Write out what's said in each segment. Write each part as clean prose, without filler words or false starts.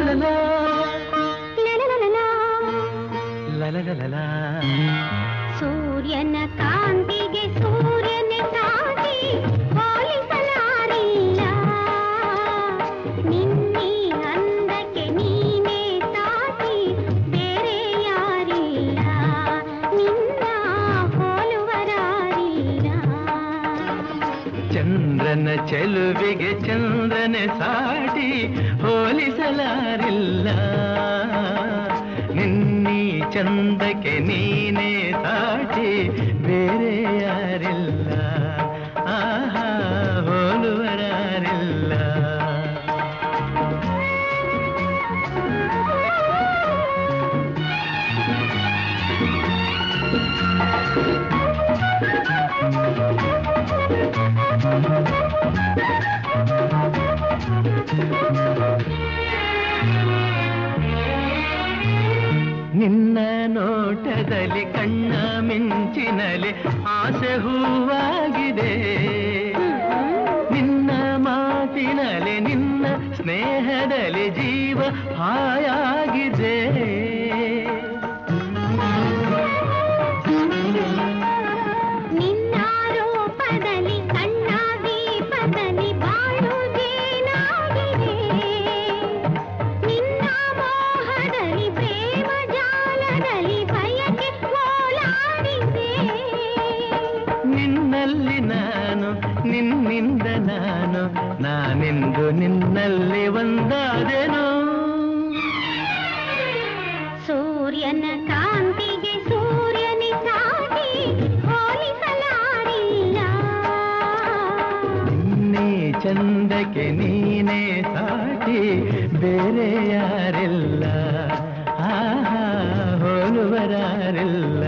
ಸೂರ್ಯನ ಕಾಂತಿಗೆ ಸೂರ್ಯನೇ ಸಾಟಿ ಹೋಲಿಸಲಾರಿಲ್ಲ. ನಿನ್ನಿ ಅಂದಕ್ಕೆ ನೀನೇ ಸಾಟಿ ಬೇರೆ ಯಾರಿಲ್ಲ. ನಿನ್ನ ಹೋಲುವರಾರಿಲ್ಲ. ಚಂದ್ರನ ಚೆಲುವಿಗೆ ಚಂದ್ರನೇ ಸಾಟಿ ಹೋಲಿಸಲಾರಿಲ್ಲ. ನಿನ್ನಿ ಚಂದಕ್ಕೆ ನೀನೇ ಸಾಟಿ ಬೇರೆ ಯಾರಿಲ್ಲ. ಆಹಾ ಹೋಲುವರಾರಿಲ್ಲ. ನಿನ್ನ ನೋಟದಲ್ಲಿ ಕಣ್ಣ ಮಿಂಚಿನಲ್ಲಿ ಆಸೆ ಹೂವಾಗಿದೆ. ನಿನ್ನ ಮಾತಿನಲ್ಲಿ ನಿನ್ನ ಸ್ನೇಹದಲ್ಲಿ ಜೀವ ಹಾಯಾಗಿದೆ. ನಿನ್ನ ರೂಪದಲ್ಲಿ ಕಣ್ಣ ದೀಪದಲ್ಲಿ ಬಾಳು ಜೇನಾಗಿದೆ. ನಿನ್ನ ಮೋಹದಲ್ಲಿ ಪ್ರೇಮ ಜಾಲದಲ್ಲಿ ಬಯಕೆ ಓಲಾಡಿದೆ. ನಿನ್ನಲ್ಲಿ ನಾನು ನಿನ್ನಿಂದ ನಾನು ನಾನೆಂದು ನಿನ್ನಲ್ಲಿ ಒಂದಾದೆನು. ಸೂರ್ಯನ ಕಾಂತಿಗೆ ಸೂರ್ಯನೇ ಸಾಟಿ ಹೋಲಿಸಲಾರಿಲ್ಲ. ನಿನ್ನೆ ಚಂದಕ್ಕೆ ನೀನೇ ಸಾಟಿ ಬೇರೆ ಯಾರಿಲ್ಲ. ಆಹಾ ಹೋಲುವರಾರಿಲ್ಲ.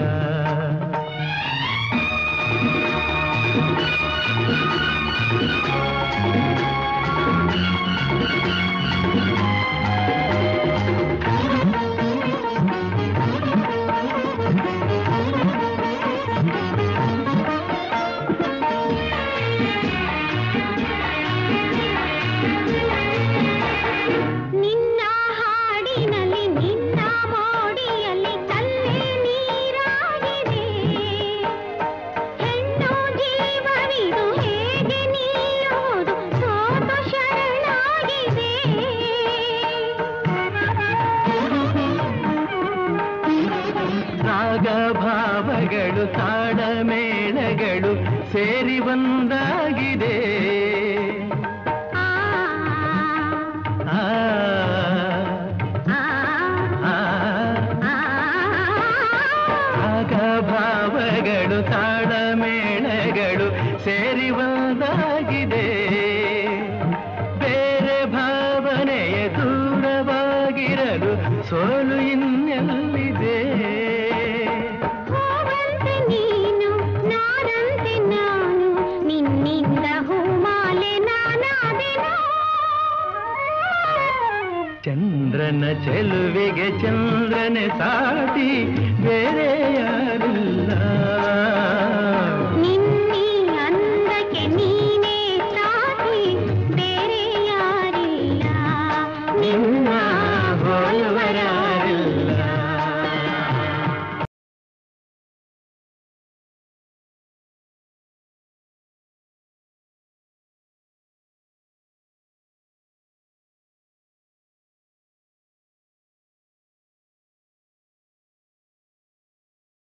ನಿನ್ನ ಹಾಡಿನಲ್ಲಿ ನಿನ್ನ ಮೋಡಿಯಲ್ಲಿ ಕಲ್ಲೇ ನೀರಾಗಿದೆ. ಹೆಣ್ಣು ಜೀವವಿದು ಹೇಗೆ ನಿಲ್ಲುವುದು ಸೋತು ಶರಣಾಗಿದೆ. ರಾಗ ಭಾವಗಳು ತಾಳ ಮೇಳಗಳು ಸೇರಿ ಒಂದಾಗಿದೆ. ರಾಗ ಭಾವಗಳು ತಾಳ ಮೇಳಗಳು ಸೇರಿ ಒಂದಾಗಿದೆ. ಬೇರೆ ಭಾವನೆಯ ದೂರವಾಗಿರಲು ಸೋಲು ಇನ್ನೆಲ್ಲಿದೆ. ಹೂವಂತೆ ನೀನು ನಾನಂತೆ ನಾನು ನಿನ್ನಿಂದ ಹೂಮಾಲೆ ನಾನಾದೆನು. ಚಂದ್ರನ ಚೆಲುವಿಗೆ ಚಂದ್ರನೇ ಸಾಟಿ ಬೇರೆ ಯಾರಿಲ್ಲ.